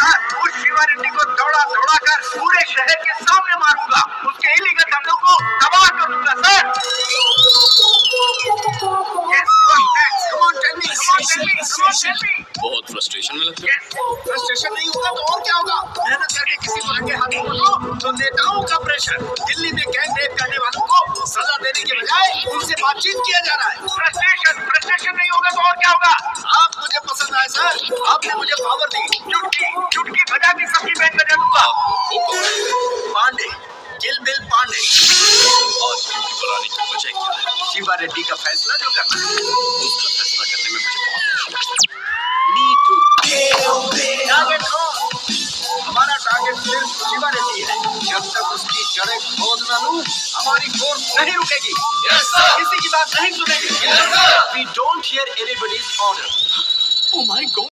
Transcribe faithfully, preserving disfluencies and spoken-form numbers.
हाँ, उस शिवा रेड्डी को दौड़ा दौड़ा कर पूरे शहर के सामने मारूंगा, उसके इलीगल धंधों को तबाह कर दूंगा सर। बहुत फ्रस्ट्रेशन में लगता है। फ्रस्ट्रेशन नहीं होगा तो और क्या होगा? मेहनत करके किसी को रंगे हाथों पकड़ो तो नेताओं का प्रेशर। दिल्ली में गैंग रेप करने वालों को सजा देने के बजाय उनसे बातचीत किया जा रहा है। फ्रस्ट्रेशन फ्रस्ट्रेशन नहीं होगा तो और क्या होगा? आप मुझे पसंद आए सर, आपने मुझे पावर दी, चुटकी चुटकी बजा के सबकी बैंड बजा दूंगा। Pandey, kill bill Pandey. आज की पुरानी की वजह क्या है? शिवा रेड्डी का फैसला जो करना है, उसका फैसला करने में मुझे बहुत खुशी है। मी टू। टारगेट कौन? हमारा टारगेट सिर्फ शिवा रेड्डी है। जब तक उसकी जड़ें खोद न लूं, हमारी फोर्स नहीं रुकेगी। Yes, sir. किसी की बात नहीं सुनेगी। Yes, sir. We don't hear anybody's order. Oh my God.